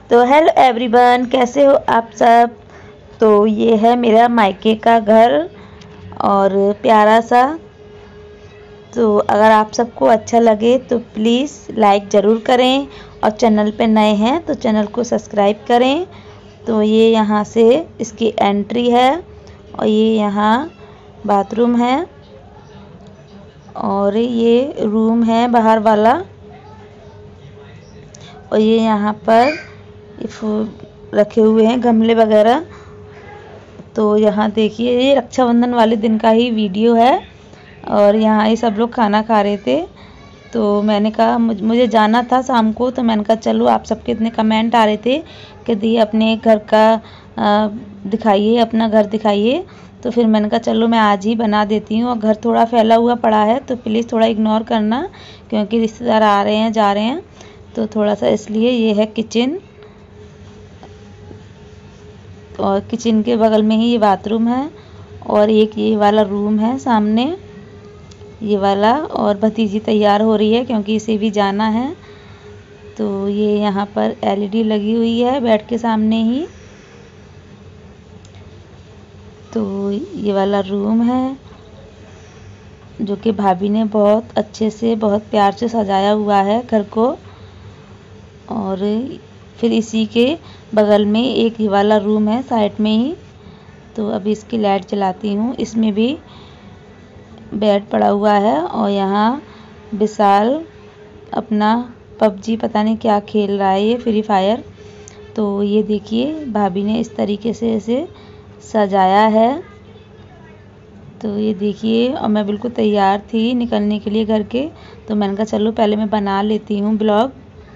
तो hello everyone, कैसे हो आप सब। तो ये है मेरा मायके का घर और प्यारा सा। तो अगर आप सबको अच्छा लगे तो प्लीज़ लाइक ज़रूर करें और चैनल पे नए हैं तो चैनल को सब्सक्राइब करें। तो ये यहाँ से इसकी एंट्री है और ये यहाँ बाथरूम है और ये रूम है बाहर वाला। और ये यहाँ पर रखे हुए हैं गमले वगैरह। तो यहाँ देखिए, ये रक्षाबंधन वाले दिन का ही वीडियो है और यहाँ ये सब लोग खाना खा रहे थे। तो मैंने कहा मुझे जाना था शाम को, तो मैंने कहा चलो, आप सबके इतने कमेंट आ रहे थे कि दी अपने घर का दिखाइए, अपना घर दिखाइए। तो फिर मैंने कहा चलो मैं आज ही बना देती हूँ। और घर थोड़ा फैला हुआ पड़ा है तो प्लीज़ थोड़ा इग्नोर करना, क्योंकि रिश्तेदार आ रहे हैं जा रहे हैं तो थोड़ा सा इसलिए। ये है किचन और किचन के बगल में ही ये बाथरूम है और एक ये वाला रूम है सामने, ये वाला। और भतीजी तैयार हो रही है क्योंकि इसे भी जाना है। तो ये यहाँ पर एलईडी लगी हुई है बेड के सामने ही। तो ये वाला रूम है जो कि भाभी ने बहुत अच्छे से, बहुत प्यार से सजाया हुआ है घर को। और फिर इसी के बगल में एक ये वाला रूम है साइड में ही। तो अभी इसकी लाइट जलाती हूँ। इसमें भी बेड पड़ा हुआ है और यहाँ विशाल अपना पबजी पता नहीं क्या खेल रहा है, ये फ्री फायर। तो ये देखिए भाभी ने इस तरीके से इसे सजाया है। तो ये देखिए, और मैं बिल्कुल तैयार थी निकलने के लिए घर के। तो मैंने कहा चलो पहले मैं बना लेती हूँ ब्लॉग,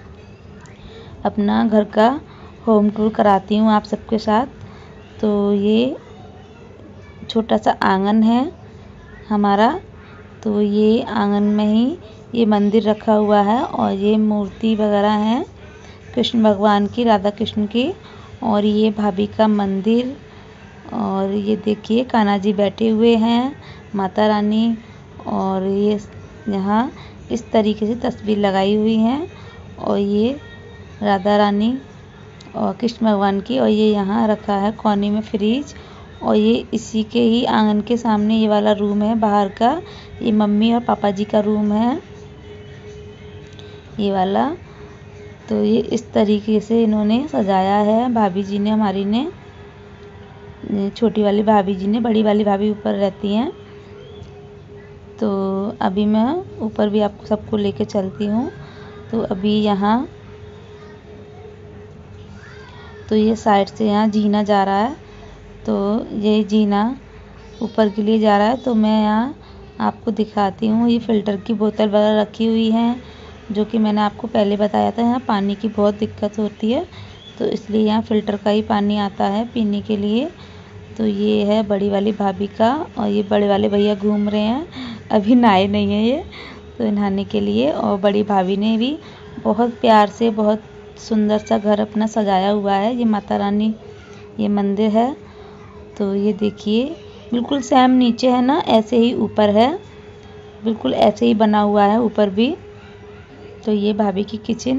अपना घर का होम टूर कराती हूँ आप सबके साथ। तो ये छोटा सा आंगन है हमारा। तो ये आंगन में ही ये मंदिर रखा हुआ है और ये मूर्ति वगैरह हैं कृष्ण भगवान की, राधा कृष्ण की। और ये भाभी का मंदिर। और ये देखिए कान्हा जी बैठे हुए हैं, माता रानी। और ये यहाँ इस तरीके से तस्वीर लगाई हुई हैं और ये राधा रानी और कृष्ण भगवान की। और ये यहाँ रखा है कोने में फ्रिज। और ये इसी के ही आंगन के सामने ये वाला रूम है बाहर का, ये मम्मी और पापा जी का रूम है ये वाला। तो ये इस तरीके से इन्होंने सजाया है भाभी जी ने, हमारी ने, छोटी वाली भाभी जी ने। बड़ी वाली भाभी ऊपर रहती हैं। तो अभी मैं ऊपर भी आपको सबको लेके चलती हूँ। तो अभी यहाँ, तो ये साइड से यहाँ जीना जा रहा है। तो ये जीना ऊपर के लिए जा रहा है। तो मैं यहाँ आपको दिखाती हूँ। ये फ़िल्टर की बोतल वगैरह रखी हुई हैं, जो कि मैंने आपको पहले बताया था। यहाँ पानी की बहुत दिक्कत होती है तो इसलिए यहाँ फ़िल्टर का ही पानी आता है पीने के लिए। तो ये है बड़ी वाली भाभी का। और ये बड़े वाले भैया घूम रहे हैं, अभी नहाए नहीं हैं ये, तो नहाने के लिए। और बड़ी भाभी ने भी बहुत प्यार से बहुत सुंदर सा घर अपना सजाया हुआ है। ये माता रानी, ये मंदिर है। तो ये देखिए बिल्कुल सेम नीचे है ना, ऐसे ही ऊपर है, बिल्कुल ऐसे ही बना हुआ है ऊपर भी। तो ये भाभी की किचन।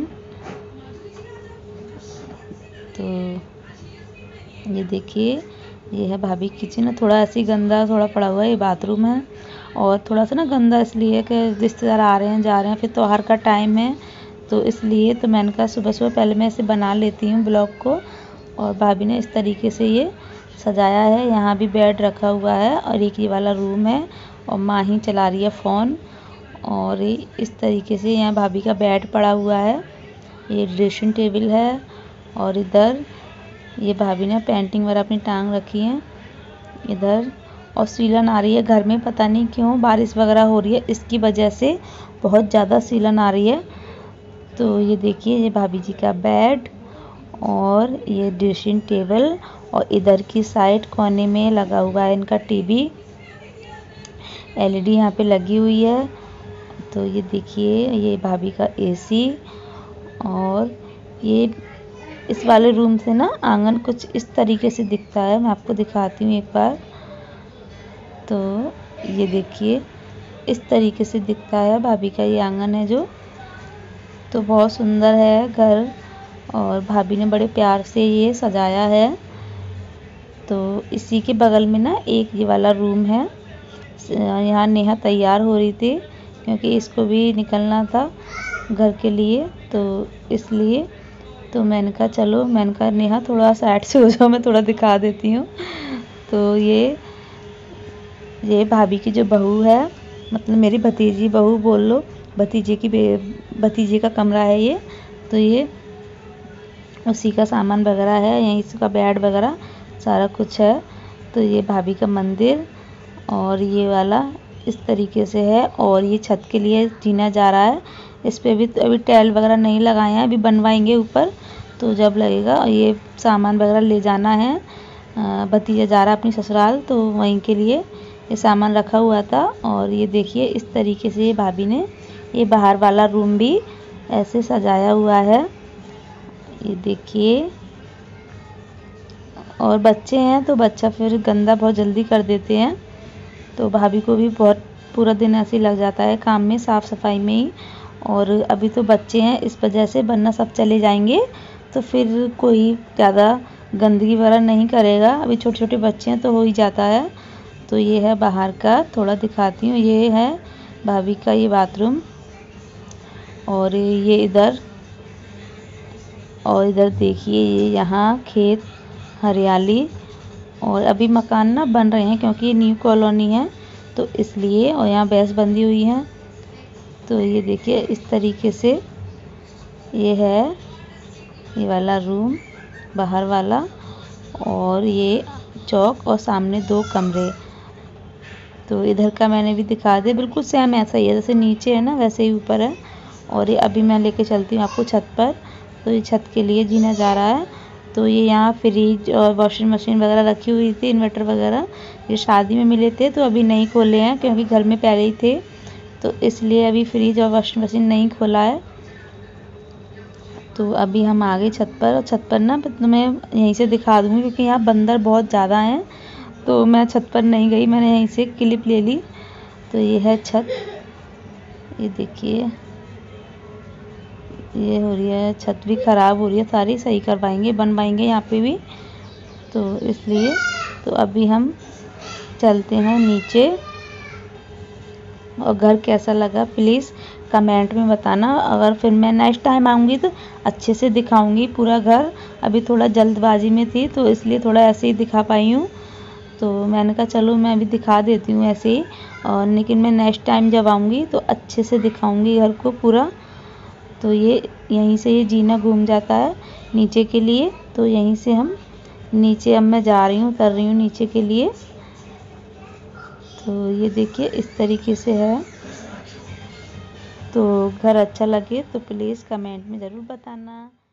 तो ये देखिए, ये है भाभी किचन। थोड़ा ऐसे ही गंदा थोड़ा पड़ा हुआ है, ये बाथरूम है। और थोड़ा सा ना गंदा इसलिए कि रिश्तेदार आ रहे हैं जा रहे हैं, फिर त्योहार का टाइम है तो इसलिए। तो मैंने कहा सुबह सुबह पहले मैं इसे बना लेती हूँ ब्लॉग को। और भाभी ने इस तरीके से ये सजाया है। यहाँ भी बेड रखा हुआ है और एक ये वाला रूम है। और माँ ही चला रही है फ़ोन। और इस तरीके से यहाँ भाभी का बेड पड़ा हुआ है, ये ड्रेसिंग टेबल है। और इधर ये भाभी ने पेंटिंग वगैरह अपनी टांग रखी है इधर। और सीलन आ रही है घर में, पता नहीं क्यों, बारिश वगैरह हो रही है इसकी वजह से बहुत ज़्यादा सीलन आ रही है। तो ये देखिए, ये भाभी जी का बेड और ये ड्रेसिंग टेबल। और इधर की साइड कोने में लगा हुआ है इनका टीवी, एलईडी यहाँ पे लगी हुई है। तो ये देखिए, ये भाभी का एसी। और ये इस वाले रूम से ना आंगन कुछ इस तरीके से दिखता है, मैं आपको दिखाती हूँ एक बार। तो ये देखिए इस तरीके से दिखता है भाभी का ये आंगन है जो। तो बहुत सुंदर है घर और भाभी ने बड़े प्यार से ये सजाया है। तो इसी के बगल में ना एक ये वाला रूम है। यहाँ नेहा तैयार हो रही थी क्योंकि इसको भी निकलना था घर के लिए, तो इसलिए तो मैंने कहा नेहा थोड़ा साइड से हो जाओ, मैं थोड़ा दिखा देती हूँ। तो ये भाभी की जो बहू है, मतलब मेरी भतीजी बहू बोल लो, भतीजे का कमरा है ये। तो ये उसी का सामान वगैरह है, यहीं इसका बेड वगैरह सारा कुछ है। तो ये भाभी का मंदिर और ये वाला इस तरीके से है। और ये छत के लिए जीना जा रहा है। इस पे भी अभी टाइल वगैरह नहीं लगाए हैं, अभी बनवाएंगे ऊपर, तो जब लगेगा। और ये सामान वगैरह ले जाना है, भतीजा जा रहा है अपनी ससुराल, तो वहीं के लिए ये सामान रखा हुआ था। और ये देखिए इस तरीके से ये भाभी ने ये बाहर वाला रूम भी ऐसे सजाया हुआ है, ये देखिए। और बच्चे हैं तो बच्चा फिर गंदा बहुत जल्दी कर देते हैं, तो भाभी को भी बहुत पूरा दिन ऐसे ही लग जाता है काम में, साफ़ सफाई में ही। और अभी तो बच्चे हैं इस वजह से, वरना सब चले जाएंगे तो फिर कोई ज़्यादा गंदगी वगैरह नहीं करेगा। अभी छोटे छोटे बच्चे हैं तो हो ही जाता है। तो ये है बाहर का, थोड़ा दिखाती हूँ। ये है भाभी का ये बाथरूम, और ये इधर, और इधर देखिए ये यहाँ खेत, हरियाली। और अभी मकान ना बन रहे हैं क्योंकि ये न्यू कॉलोनी है तो इसलिए। और यहाँ भैंस बंधी हुई है। तो ये देखिए इस तरीके से ये है ये वाला रूम बाहर वाला। और ये चौक और सामने 2 कमरे। तो इधर का मैंने भी दिखा दिया, बिल्कुल सेम ऐसा ही है, जैसे नीचे है ना वैसे ही ऊपर है। और ये अभी मैं लेके चलती हूँ आपको छत पर। तो ये छत के लिए जीना जा रहा है। तो ये यहाँ फ्रिज और वॉशिंग मशीन वगैरह रखी हुई थी, इन्वर्टर वगैरह, ये शादी में मिले थे तो अभी नहीं खोले हैं क्योंकि घर में पहले ही थे, तो इसलिए अभी फ्रिज और वॉशिंग मशीन नहीं खोला है। तो अभी हम आ गए छत पर। और छत पर ना मैं यहीं से दिखा दूँगी क्योंकि यहाँ बंदर बहुत ज़्यादा हैं, तो मैं छत पर नहीं गई, मैंने यहीं से क्लिप ले ली। तो ये है छत, ये देखिए ये हो रही है, छत भी ख़राब हो रही है, सारी सही करवाएंगे, बनवाएंगे यहाँ पे भी, तो इसलिए। तो अभी हम चलते हैं नीचे। और घर कैसा लगा प्लीज़ कमेंट में बताना। अगर फिर मैं नेक्स्ट टाइम आऊँगी तो अच्छे से दिखाऊँगी पूरा घर। अभी थोड़ा जल्दबाजी में थी तो इसलिए थोड़ा ऐसे ही दिखा पाई हूँ। तो मैंने कहा चलो मैं अभी दिखा देती हूँ ऐसे ही, और लेकिन मैं नेक्स्ट टाइम जब आऊँगी तो अच्छे से दिखाऊँगी घर को पूरा। तो ये यहीं से ये जीना घूम जाता है नीचे के लिए। तो यहीं से हम नीचे, अब मैं जा रही हूँ, उतर रही हूँ नीचे के लिए। तो ये देखिए इस तरीके से है। तो घर अच्छा लगे तो प्लीज़ कमेंट में ज़रूर बताना।